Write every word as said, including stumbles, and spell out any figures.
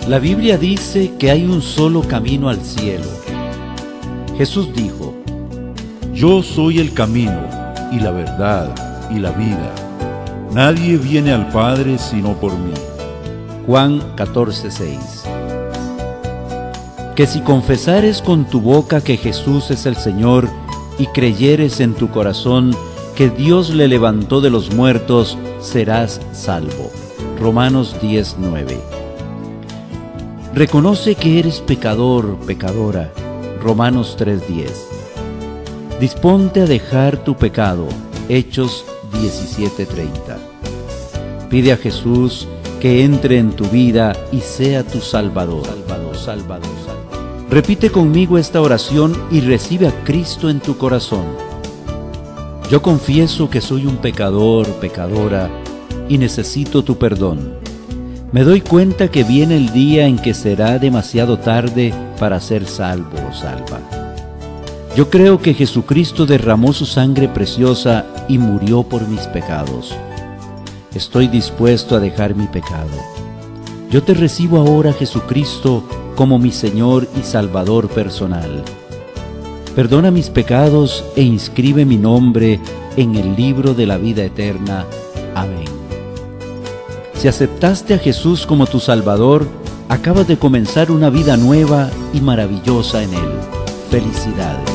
La Biblia dice que hay un solo camino al cielo. Jesús dijo: Yo soy el camino, y la verdad, y la vida. Nadie viene al Padre sino por mí. Juan catorce, seis. Que si confesares con tu boca que Jesús es el Señor y creyeres en tu corazón que Dios le levantó de los muertos, serás salvo. Romanos diez, nueve. Reconoce que eres pecador, pecadora. Romanos tres, diez. Disponte a dejar tu pecado. Hechos diecisiete, treinta. Pide a Jesús que entre en tu vida y sea tu Salvador. Salvador, Salvador, Salvador. Repite conmigo esta oración y recibe a Cristo en tu corazón. Yo confieso que soy un pecador, pecadora, y necesito tu perdón. Me doy cuenta que viene el día en que será demasiado tarde para ser salvo o salva. Yo creo que Jesucristo derramó su sangre preciosa y murió por mis pecados. Estoy dispuesto a dejar mi pecado. Yo te recibo ahora, Jesucristo, como mi Señor y Salvador personal. Perdona mis pecados e inscribe mi nombre en el libro de la vida eterna. Amén. Si aceptaste a Jesús como tu Salvador, acabas de comenzar una vida nueva y maravillosa en Él. Felicidades.